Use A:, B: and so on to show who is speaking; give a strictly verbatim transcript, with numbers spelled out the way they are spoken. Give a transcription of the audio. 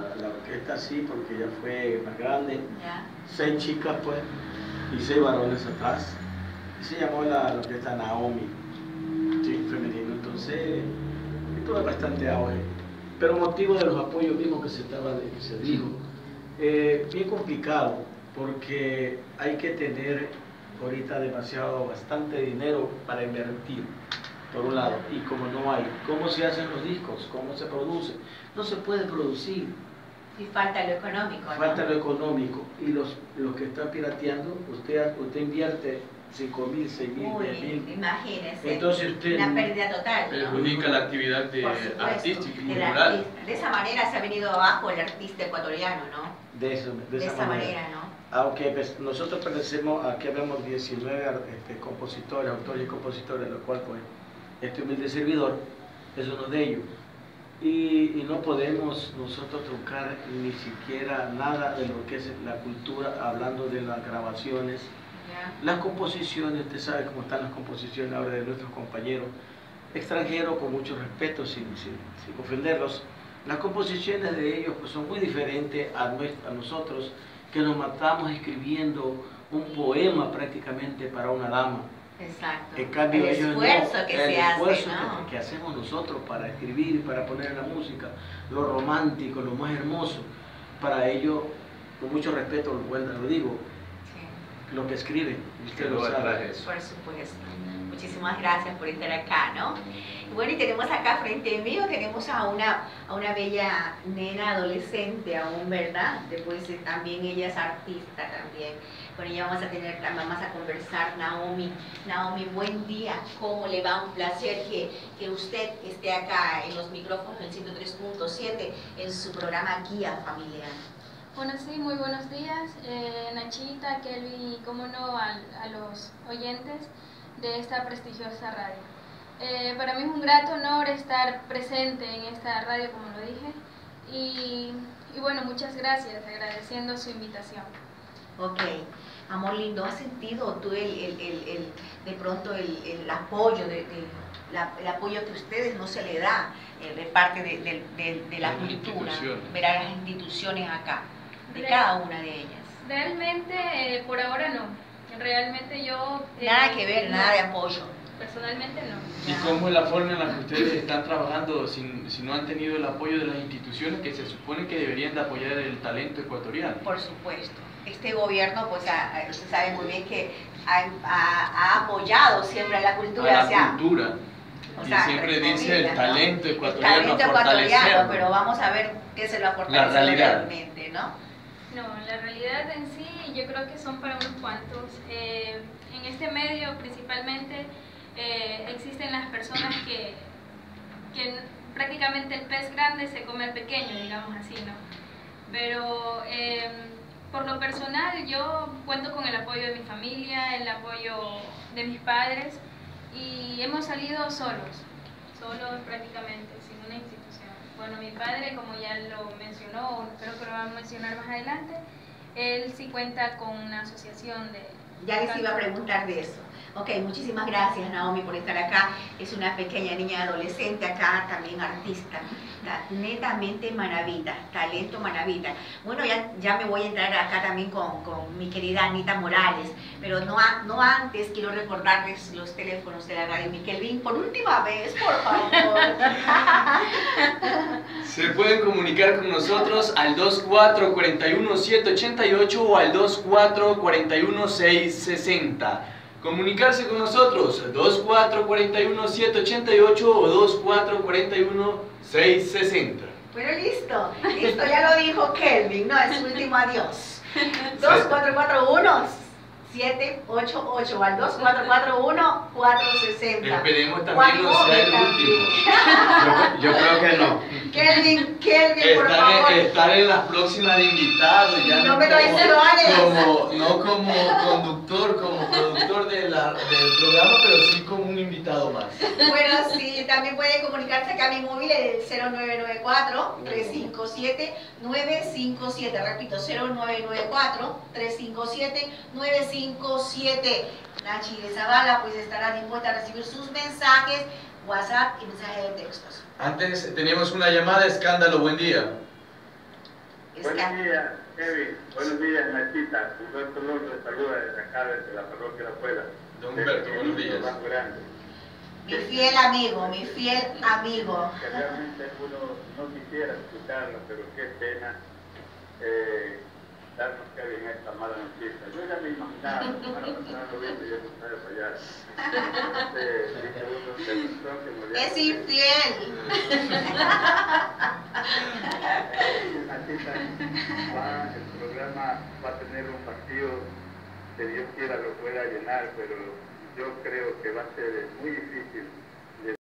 A: la orquesta sí, porque ella fue más grande,
B: ¿Ya?
A: seis chicas pues, y seis varones atrás, y se llamó la, la orquesta Naomi, sí, femenino, entonces tuve bastante auge, pero motivo de los apoyos mismos que se, estaba, que se dijo, eh, bien complicado, porque hay que tener ahorita demasiado, bastante dinero para invertir, por un lado, y como no hay, ¿cómo se hacen los discos? ¿Cómo se produce? No se puede producir.
B: Y falta lo económico, ¿no?
A: Falta lo económico, y los, los que están pirateando, usted, usted invierte cinco mil, seis mil, diez mil.
B: Imagínese,
A: Entonces usted,
B: una pérdida total, ¿no?
C: Perjudica la actividad de artística y cultural.
B: De esa manera se ha venido abajo el artista ecuatoriano, ¿no?
A: De, eso, de,
B: de
A: esa,
B: esa
A: manera,
B: manera, ¿no?
A: Aunque pues, nosotros pertenecemos, aquí vemos diecinueve este, compositores, autores y compositores, lo cual pues este humilde servidor es uno de ellos. Y, y no podemos nosotros truncar ni siquiera nada de lo que es la cultura, hablando de las grabaciones,
B: ¿Ya?
A: Las composiciones. Usted sabe cómo están las composiciones ahora de nuestros compañeros extranjeros, con mucho respeto, sin, sin, sin ofenderlos. Las composiciones de ellos pues, son muy diferentes a, nuestra, a nosotros, que nos matamos escribiendo un poema prácticamente para una dama.
B: Exacto.
A: En cambio,
B: el
A: ellos
B: esfuerzo
A: no,
B: que
A: el
B: se
A: esfuerzo
B: hace, ¿no?
A: que, que hacemos nosotros para escribir y para poner en la música, lo romántico, lo más hermoso, para ellos, con mucho respeto, lo, vuelvo, lo digo, sí. Lo que escriben, usted lo sabe.
B: Por supuesto. Muchísimas gracias por estar acá, ¿no? Y bueno, y tenemos acá frente mío, tenemos a una, a una bella nena adolescente aún, ¿verdad? Después eh, también ella es artista también. Con ella vamos a tener, vamos a conversar. Naomi, Naomi, buen día, ¿cómo le va? Un placer que, que usted esté acá en los micrófonos del ciento tres punto siete en su programa Guía Familiar.
D: Bueno, sí, muy buenos días, eh, Nachita, Kelvin y cómo no a, a los oyentes de esta prestigiosa radio. Eh, para mí es un grato honor estar presente en esta radio, como lo dije, y, y bueno, muchas gracias, agradeciendo su invitación.
B: Ok, amor lindo, ¿has sentido tú el, el, el, el, de pronto el, el apoyo, de, de, la, el apoyo que a ustedes no se le da eh, de parte de, de, de, de la
C: las
B: cultura,
C: instituciones.
B: ver a las instituciones acá, de
D: Real,
B: cada una de ellas?
D: Realmente, eh, por ahora no, realmente yo... Eh,
B: nada que ver,
D: no,
B: nada de apoyo.
D: Personalmente no.
C: ¿Y cómo es la forma en la que ustedes están trabajando si, si no han tenido el apoyo de las instituciones que se supone que deberían de apoyar el talento ecuatoriano?
B: Por supuesto. Este gobierno, pues, a, a, usted sabe muy bien que ha, ha, ha apoyado siempre a la cultura.
C: A la
B: o sea,
C: cultura.
B: o
C: Y
B: sea,
C: siempre dice
B: comillas,
C: el talento
B: ¿no?
C: ecuatoriano.
B: El talento ecuatoriano, pero vamos a ver qué se lo ha fortalecido realmente, ¿no?
D: No, la realidad en sí yo creo que son para unos cuantos. Eh, en este medio principalmente eh, existen las personas que, que prácticamente el pez grande se come al pequeño, digamos así, ¿no? Pero eh, por lo personal yo cuento con el apoyo de mi familia, el apoyo de mis padres y hemos salido solos, solos prácticamente, sin una institución. Bueno, mi padre, como ya lo mencionó, creo que lo va a mencionar más adelante, él sí cuenta con una asociación de...
B: Ya les iba a preguntar de eso. Ok, muchísimas gracias, Naomi, por estar acá. Es una pequeña niña adolescente acá, también artista. Netamente maravita, talento maravita. Bueno, ya, ya me voy a entrar acá también con, con mi querida Anita Morales, pero no, no antes quiero recordarles los teléfonos de la radio Mikelvin por última vez, por favor.
C: Se pueden comunicar con nosotros al dos cuatro cuatro uno siete ocho ocho o al dos cuatro cuatro uno seis seis cero. Comunicarse con nosotros dos cuatro cuatro uno siete ocho ocho o dos cuatro cuatro uno seis seis cero.
B: Bueno, listo, listo, ya lo dijo Kelvin, no, es su último adiós. dos cuatro cuatro uno siete ocho ocho al dos cuatro cuatro uno cuatro seis cero.
C: Esperemos también no sea el último.
A: Yo, yo creo que no.
B: Kelvin, Kelvin, por
C: Estar,
B: favor.
C: en, estar en las próximas de invitados, ya
B: No
C: no,
B: me traiciones.
C: como, no como conductor, como productor de la, del programa, pero sí como un invitado más.
B: Bueno, sí, también puede comunicarse acá a mi móvil, el cero nueve nueve cuatro, tres cinco siete, nueve cinco siete. Repito, cero nueve nueve cuatro, tres cinco siete, nueve cinco siete. Nachi de Zavala pues estará dispuesta a recibir sus mensajes, WhatsApp y mensajes de textos.
C: Antes tenemos una llamada, Escándalo, buen día.
E: Buenos días, Kevin. Buenos días, Nachita. Humberto López saluda desde acá, desde la parroquia de la Puebla.
C: Don Humberto, buenos días.
B: Mi fiel amigo, mi fiel amigo.
E: Que realmente uno no quisiera escucharlo, pero qué pena eh, darnos, Kevin, esta mala noticia. Yo ya me imaginaba, la semana pasada lo vi y yo no sabía fallar. Entonces, dice uno, el próximo día.
B: Es infiel.
E: Nachita, va, el programa va a tener un vacío que Dios quiera lo pueda llenar, pero yo creo que va a ser muy difícil